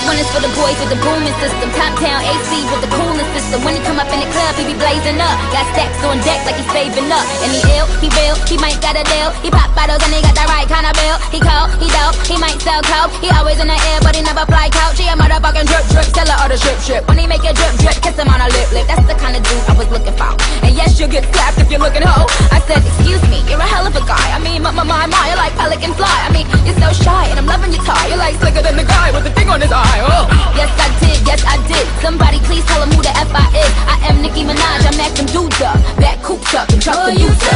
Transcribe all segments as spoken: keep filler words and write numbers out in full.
one is for the boys with the booming system. Top down A C with the coolest system. When he come up in the club, he be blazing up. Got stacks on deck like he's saving up. And he ill, he real, he might got a deal. He pop bottles and he got the right kind of bill. He cold, he dope, he might sell coke. He always in the air, but he never fly couch. He a motherfucking drip drip, seller of the strip strip. When he make a drip drip, kiss him on a lip lip. That's the kind of dude I was looking for. And yes, you'll get slapped if you're looking hoe. I said, excuse me, you're a hell of a guy. I mean, my, my, my, my, you're like pelican fly. I mean, you're so shy, and I'm loving your tie. You're like slicker than the guy with the thing on his eye. Oh. Yes, I did, yes, I did. Somebody please tell him who the F I is. I am Nicki Minaj, I'm acting dudes up. Back coops up and truck the youth up.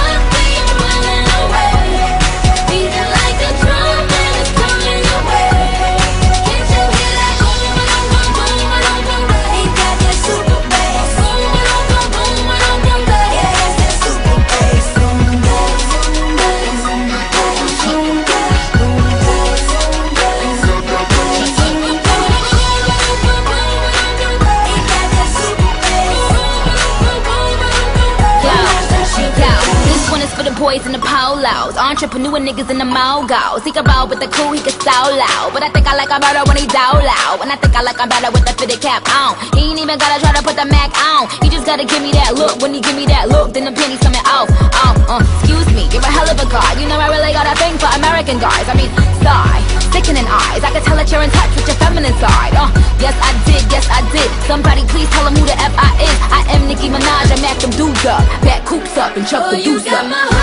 Boys in the polos, entrepreneur niggas in the mogos. He can roll with the cool, he can so loud. But I think I like him better when he down loud. And I think I like him better with the fitted cap on. He ain't even gotta try to put the Mac on. He just gotta give me that look. When he give me that look, then the pennies coming off. Oh, uh, excuse me, you're a hell of a guy. You know I really got a thing for American guys. I mean, sigh, sickening eyes. I can tell that you're in touch with your feminine side. Uh, yes I did, yes I did. Somebody please tell him who the F I is. I am Nicki Minaj, I'm acting dudes up. Back coops up and chuck the deuce up.